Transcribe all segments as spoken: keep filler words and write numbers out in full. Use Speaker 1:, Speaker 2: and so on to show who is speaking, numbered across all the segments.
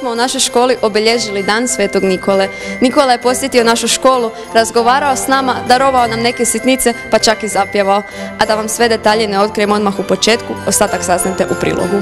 Speaker 1: smo u našoj školi obilježili Dan Svetog Nikole. Nikola je posjetio našu školu, razgovarao s nama, darovao nam neke sitnice, pa čak i zapjevao. A da vam sve detalje ne otkrijem odmah u početku, ostatak saznajte u prilogu.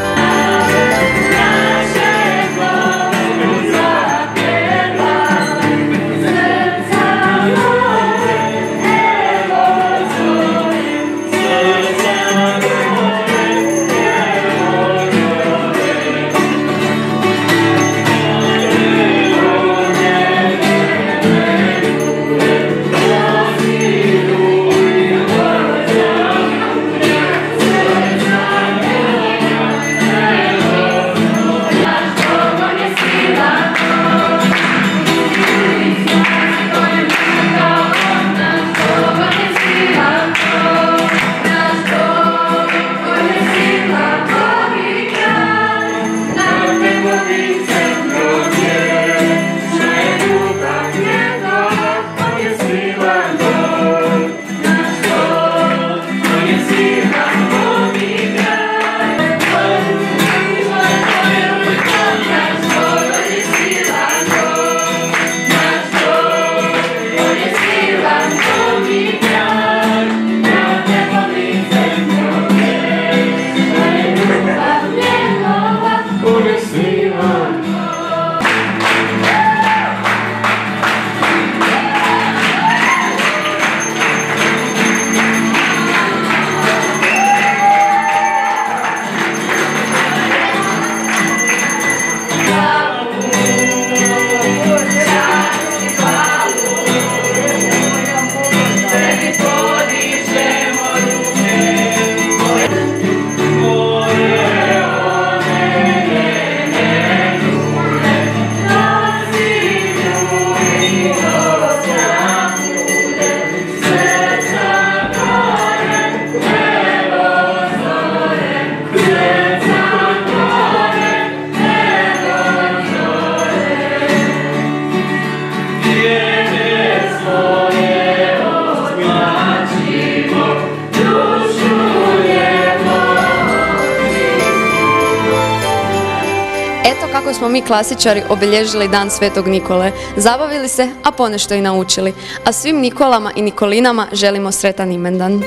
Speaker 1: Eto kako smo mi klasičari obilježili Dan Svetog Nikole. Zabavili se, a ponešto i naučili. A svim Nikolama i Nikolinama želimo sretan imendan.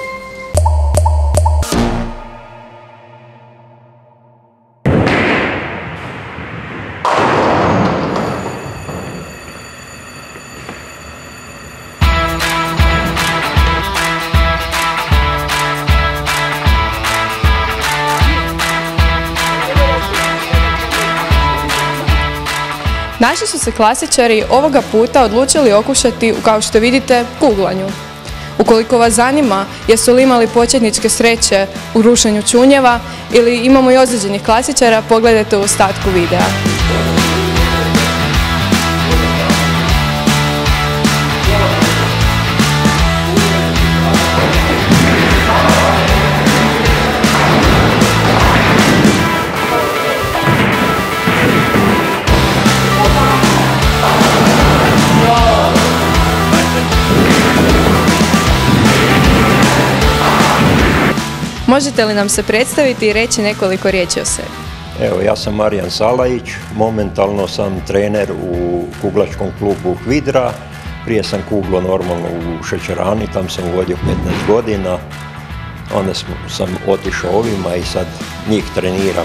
Speaker 2: Naši su se klasičari ovoga puta odlučili okušati, kao što vidite, kuglanju. Ukoliko vas zanima jesu li imali početničke sreće u rušenju čunjeva ili imamo i ozlijeđenih klasičara, pogledajte u ostatku videa. Možete li nam se predstaviti i reći nekoliko riječi o sebi?
Speaker 3: Evo, ja sam Marijan Salajić, momentalno sam trener u kuglačkom klubu Kvidra. Prije sam kuglo normalno u šećerani, tam sam vodio petnaest godina. Onda sam otišao ovima i sad njih treniram.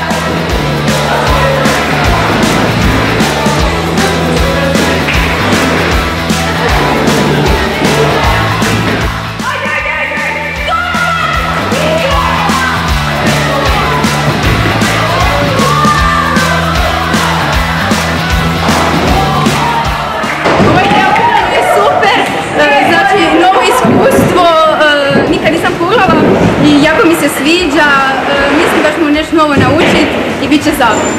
Speaker 4: I jako mi se sviđa, mislim da ćemo nešto novo naučiti i bit će zabavno.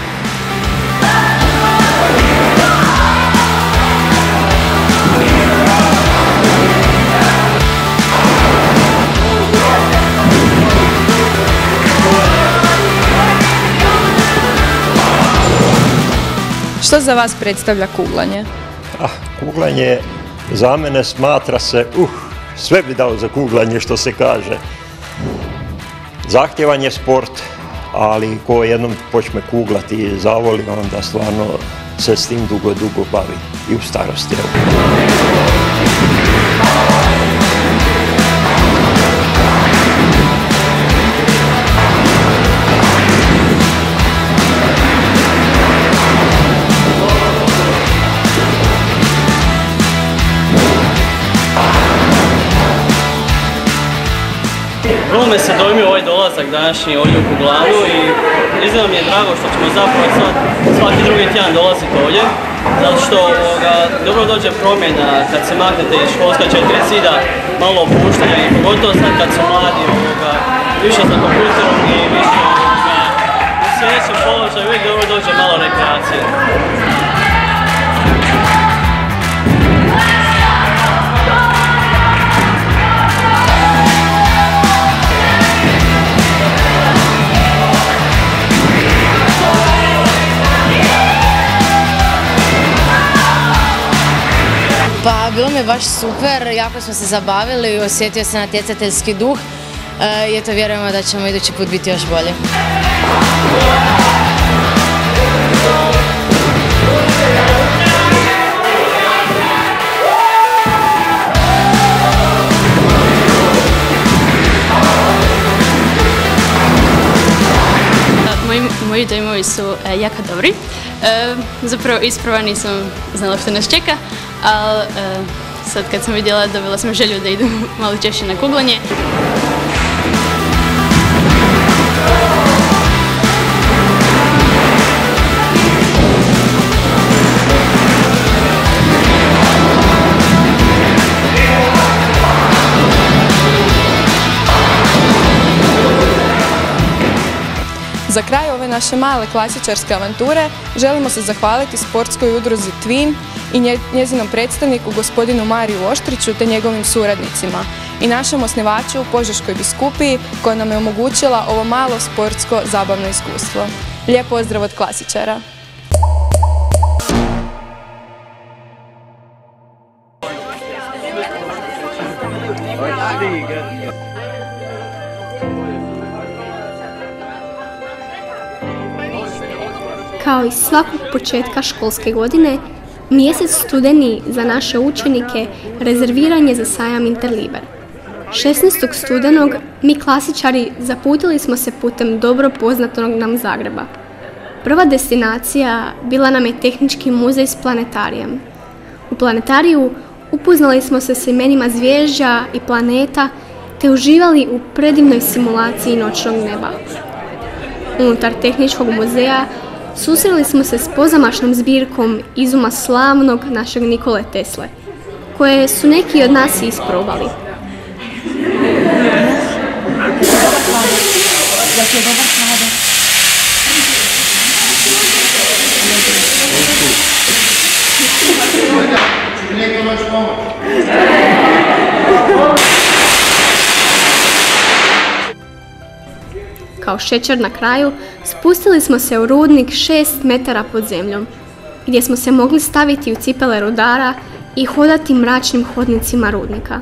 Speaker 2: Što za vas predstavlja kuglanje?
Speaker 3: Ah, kuglanje za mene smatra se, uh, sve bi dao za kuglanje što se kaže. Zahtjevan je sport, ali ko jednom počne kuglati i zavoli, onda stvarno se s tim dugo, dugo bavi i u starosti.
Speaker 5: Vrlo me se dojmio ovaj dolazak današnji ovdje u Kuglanu i iznimno mi je drago što ćemo zapravo sad svaki drugi tjedan dolaziti ovdje, zato što ovoga, dobro dođe promjena kad se maknete iz školska četiri zida, malo opuštanja i pogotovo sad kad su mladi ovoga, više za kompjuterom i više ovoga, u sljedećem položaju uvijek dobro dođe malo rekreacije.
Speaker 6: Pa bilo mi je baš super, jako smo se zabavili, osjetio se natjecateljski duh i eto vjerujemo da ćemo idući put biti još bolje.
Speaker 7: Moji, moji dojmovi su e, jako dobri. E, zapravo isprava nisam znala što nas čeka, ali e, sad kad sam vidjela dobila sam želju da idu malo češće na kuglanje.
Speaker 2: Za kraj ove naše male klasičarske avanture želimo se zahvaliti sportskoj udruzi Twin i njezinom predstavniku gospodinu Mariju Oštriću te njegovim suradnicima i našem osnivaču u Požeškoj biskupiji koja nam je omogućila ovo malo sportsko zabavno iskustvo. Lijep pozdrav od klasičara!
Speaker 8: Kao i svakog početka školske godine, mjesec studeni za naše učenike rezerviran je za sajam Interliber. šesnaestog studenog mi klasičari zaputili smo se putem dobro poznatog nam Zagreba. Prva destinacija bila nam je Tehnički muzej s planetarijem. U planetariju upoznali smo se s imenima zvježđa i planeta te uživali u predivnoj simulaciji noćnog neba. Unutar Tehničkog muzeja susreli smo se s pozamašnom zbirkom izuma slavnog našeg Nikole Tesle, koje su neki od nas isprobali. Kao šećer na kraju, spustili smo se u rudnik šest metara pod zemljom, gdje smo se mogli staviti u cipele rudara i hodati mračnim hodnicima rudnika.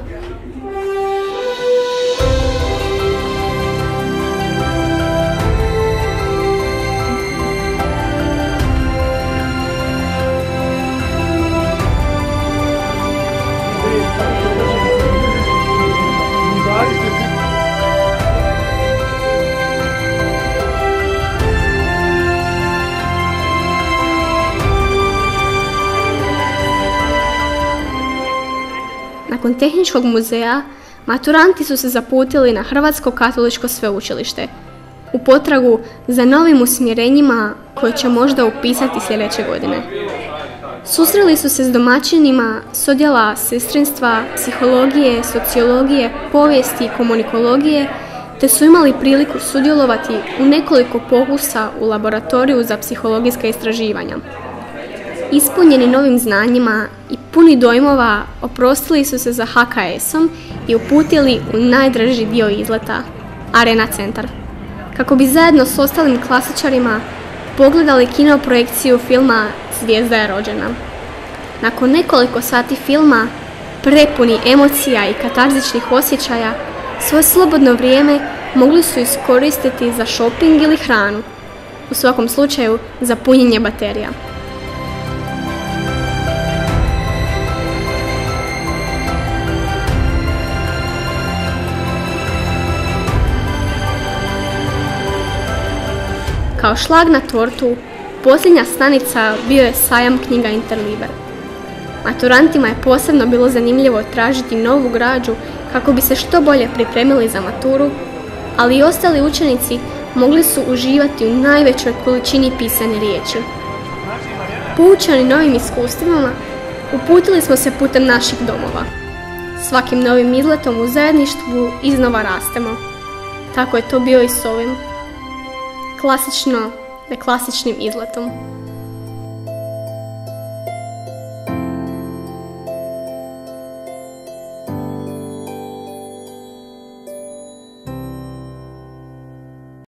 Speaker 8: Nakon Tehničkog muzeja, maturanti su se zaputili na Hrvatsko katoličko sveučilište, u potragu za novim usmjerenjima koje će možda upisati sljedeće godine. Susreli su se s domaćinima s odjela sestrinstva, psihologije, sociologije, povijesti i komunikologije, te su imali priliku sudjelovati u nekoliko pokusa u laboratoriju za psihologijska istraživanja. Ispunjeni novim znanjima i puni dojmova, oprostili su se za ha ka esom i uputili u najdraži dio izleta, Arena centar, kako bi zajedno s ostalim klasičarima pogledali kino projekciju filma Zvijezda je rođena. Nakon nekoliko sati filma, prepuni emocija i katarzičnih osjećaja, svoje slobodno vrijeme mogli su iskoristiti za shopping ili hranu, u svakom slučaju za punjenje baterija. Kao šlag na tortu, posljednja stanica bio je sajam knjiga Interliber. Maturantima je posebno bilo zanimljivo tražiti novu građu kako bi se što bolje pripremili za maturu, ali i ostali učenici mogli su uživati u najvećoj količini pisane riječi. Poučeni novim iskustvima, uputili smo se putem naših domova. Svakim novim izletom u zajedništvu iznova rastemo. Tako je to bio i s ovim. Klasično, neklasičnim izletom.